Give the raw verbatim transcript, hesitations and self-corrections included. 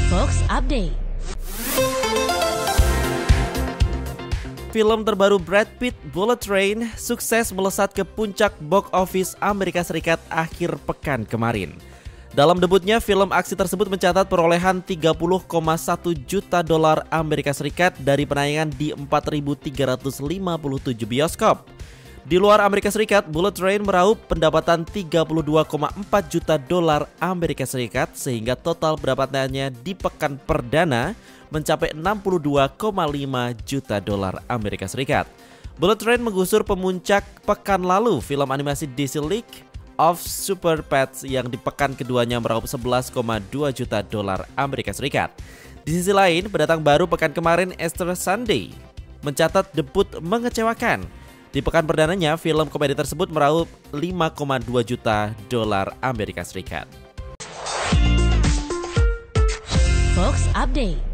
Fox Update. Film terbaru Brad Pitt, Bullet Train, sukses melesat ke puncak box office Amerika Serikat akhir pekan kemarin. Dalam debutnya, film aksi tersebut mencatat perolehan tiga puluh koma satu juta dolar Amerika Serikat dari penayangan di empat ribu tiga ratus lima puluh tujuh bioskop. Di luar Amerika Serikat, Bullet Train meraup pendapatan tiga puluh dua koma empat juta dolar Amerika Serikat sehingga total pendapatannya di pekan perdana mencapai enam puluh dua koma lima juta dolar Amerika Serikat. Bullet Train menggusur pemuncak pekan lalu film animasi D C League of Super Pets yang di pekan keduanya meraup sebelas koma dua juta dolar Amerika Serikat. Di sisi lain, pendatang baru pekan kemarin Easter Sunday mencatat debut mengecewakan. Di pekan perdananya, film komedi tersebut meraup lima koma dua juta dolar Amerika Serikat. Fox Update.